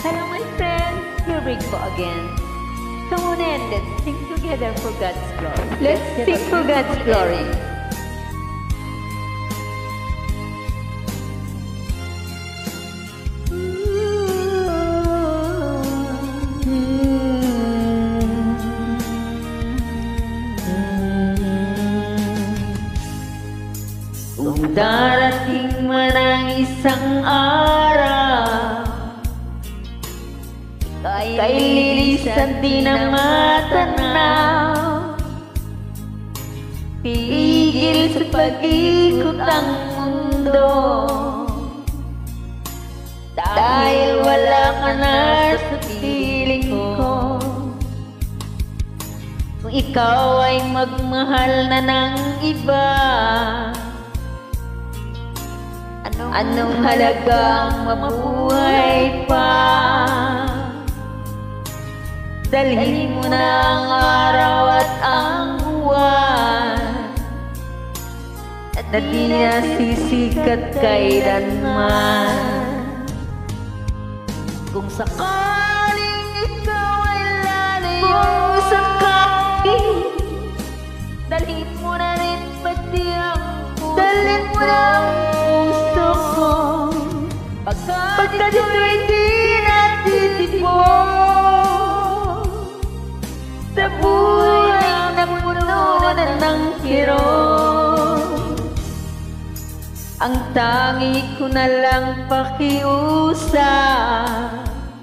Hello my friends, here we go again. Come on and let's sing together for God's glory. Let's sing for God's glory. Kung darating man ang isang araw, kay lilisan din ang matanaw, pigil sa pag-ikot ang mundo, dahil wala ka na sa piling ko. Kung ikaw ay magmahal na ng iba, anong halagang mabuhay pa? Dalhin mo na ang araw at ang buwan, at di na sisikat kailanman. Kung sakaling ikaw ay lalayo, kung sakaling, dalhin mo na rin pati ang puso, dalhin mo na ang puso ko, pagka dito'y di natitipon sa buhay na puno na ng kirot. Ang tangi ko na lang pakiusap,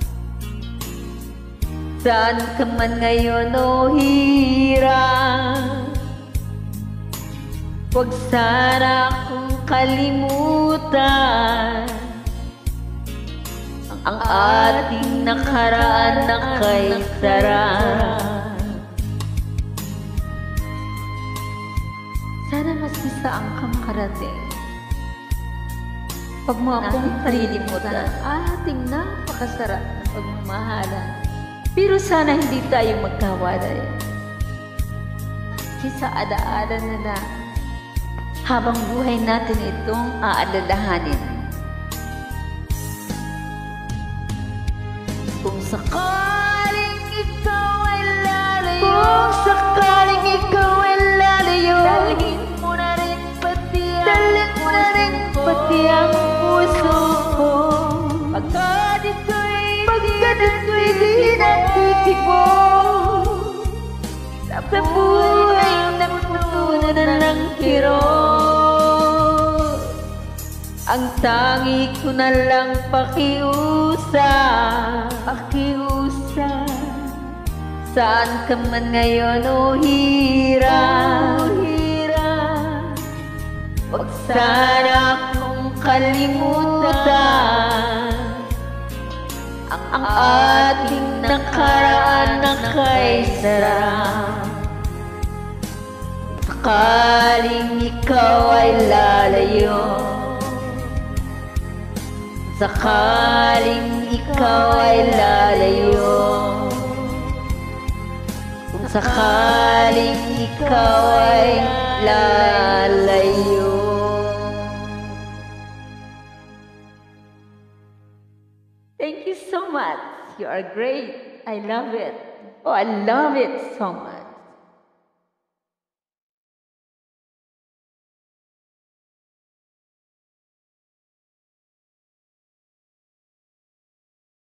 saan ka man ngayon o hirap, huwag sana akong kalimutan ang ating nakaraan na kay sarap. Sana mas isaan ka makarating, pag mo akong palilimutan ating napakasarap na pagmamahalan. Pero sana hindi tayo magkawalay, kisa ada-ada na lang habang buhay natin itong aalalahanin. Kung sakaling ikaw ay lalayo, kung sakaling ikaw ay lalayo, dalhin mo na rin pati ang puso ko, pagka dito'y di natitipon sa buhay na puno na ng kirot. Ang tangi ko na lang pakiusap, saan ka man ngayon o hirap, huwag sana akong kalimutan ang ating nakaraan na kay sarap. Sakaling ikaw ay lalayo, sakaling ikaw ay lalayo, kung sakaling ikaw ay lalayo. Thank you so much. You are great. I love it. Oh, I love it so much.